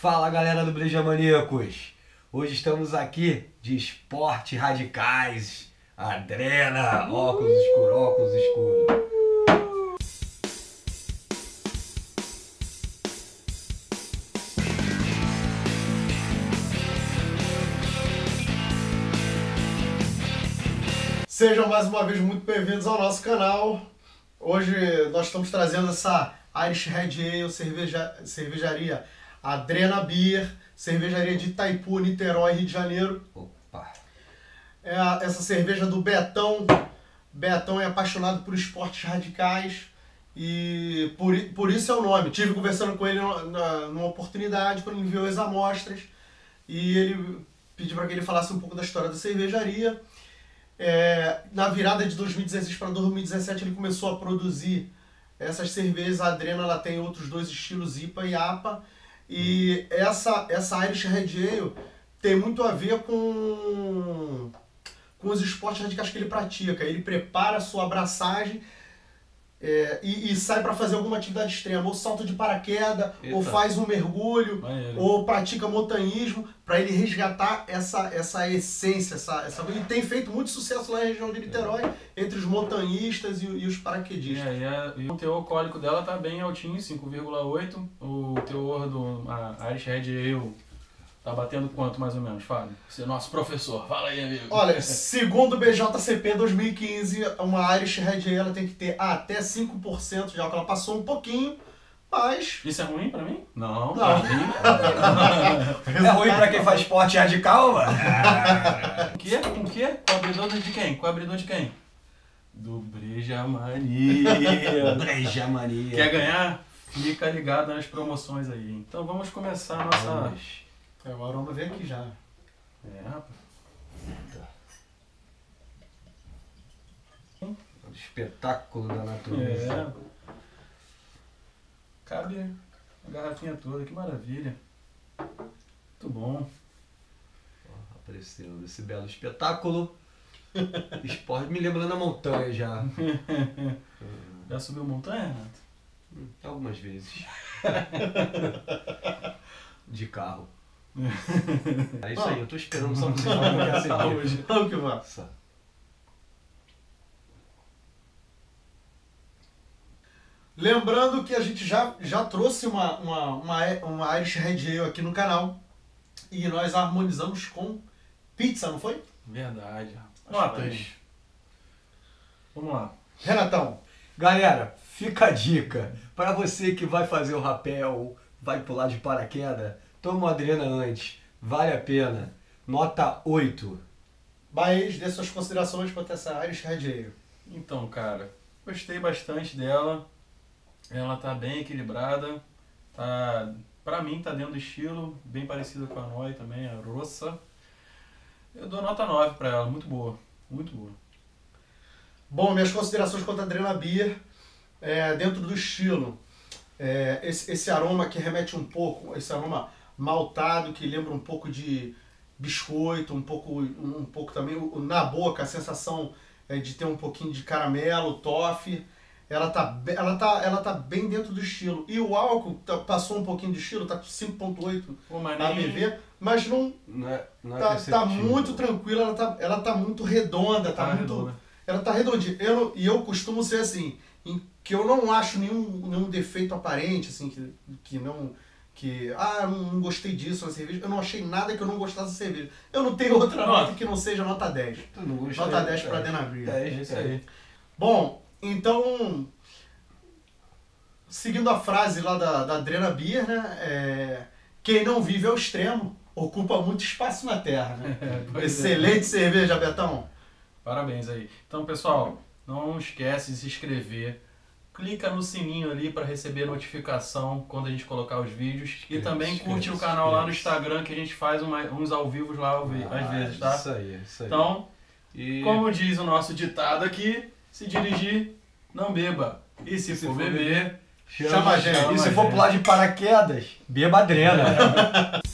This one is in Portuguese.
Fala galera do Breja Maníacos, hoje estamos aqui de esportes radicais, Adrena, óculos escuro, óculos escuro. Sejam mais uma vez muito bem-vindos ao nosso canal. Hoje nós estamos trazendo essa Irish Red Ale, cervejaria Adrena Beer, cervejaria de Itaipu, Niterói, Rio de Janeiro. Opa! Essa cerveja do Betão. Betão é apaixonado por esportes radicais e por isso é o nome. Tive conversando com ele numa oportunidade, quando ele enviou as amostras, e ele pediu para que ele falasse um pouco da história da cervejaria. Na virada de 2016 para 2017 ele começou a produzir essas cervejas. A Adrena ela tem outros dois estilos, IPA e APA, e essa Irish Red Ale tem muito a ver com os esportes radicais que ele pratica. Ele prepara a sua abraçagem e sai para fazer alguma atividade extrema, ou salto de paraquedas, ou faz um mergulho, ou pratica montanhismo, para ele resgatar essa essência. Ele tem feito muito sucesso lá na região de Niterói, entre os montanhistas e os paraquedistas. E o teor alcoólico dela tá bem altinho, 5,8. O teor do Irish Red Ale tá batendo quanto mais ou menos, Fábio? Você é nosso professor, fala aí, amigo. Olha, segundo o BJCP 2015, uma Irish Red Ale ela tem que ter até 5% de álcool. Ela passou um pouquinho, mas... Isso é ruim pra mim? Não. É ruim pra quem faz esporte radical, mano? Com o quê? Cobridor de quem? Cobridor de quem? Do Breja Mania. Breja Mania. Quer ganhar? Fica ligado nas promoções aí. Então vamos começar a nossa... O aroma vem aqui já. Rapaz. O espetáculo da natureza. Cabe a garrafinha toda, que maravilha. Muito bom. Apreciando esse belo espetáculo. Esporte me lembrando a montanha já. Já subiu montanha, Renato? Algumas vezes. De carro. É isso aí, eu tô esperando só vocês falarem que é hoje. Vamos que vamos. Lembrando que a gente já trouxe uma Irish Red Ale aqui no canal, e nós harmonizamos com pizza, não foi? Verdade. Notas. Vamos lá. Renatão. Galera, fica a dica. Para você que vai fazer o rapel, vai pular de paraquedas, toma uma Adrena antes. Vale a pena. Nota 8. Baez, dê suas considerações quanto a essa Irish Red Ale. Então, cara, gostei bastante dela. Ela tá bem equilibrada. Pra mim tá dentro do estilo, bem parecida com a Noi também, a Rossa. Eu dou nota 9 pra ela, muito boa. Muito boa. Bom, minhas considerações quanto a Adrena Beer, dentro do estilo. Esse aroma que remete um pouco, esse aroma maltado, que lembra um pouco de biscoito, um pouco também na boca, a sensação de ter um pouquinho de caramelo, toffee. Ela tá bem dentro do estilo. E o álcool passou um pouquinho de estilo, tá com 5,8 ABV, mas não tá muito tranquila, ela tá muito redonda, ela tá redondinha. Eu costumo ser assim, que eu não acho nenhum defeito aparente, assim, não gostei disso na cerveja. Eu não achei nada que eu não gostasse da cerveja. Eu não tenho outra nota que não seja nota 10. Nota 10 para Adrena Beer. É isso aí. Bom, então, seguindo a frase lá da Adrena Beer, né? Quem não vive ao extremo ocupa muito espaço na terra, né? Excelente cerveja, Betão. Parabéns aí. Então, pessoal, não esquece de se inscrever. Clica no sininho ali para receber notificação quando a gente colocar os vídeos. E também curte o canal lá no Instagram, que a gente faz uns ao vivo lá às vezes, tá? Isso aí. Então, como diz o nosso ditado aqui, se dirigir, não beba. E se for beber, chama a gente. E se for pular de paraquedas, beba Adrena.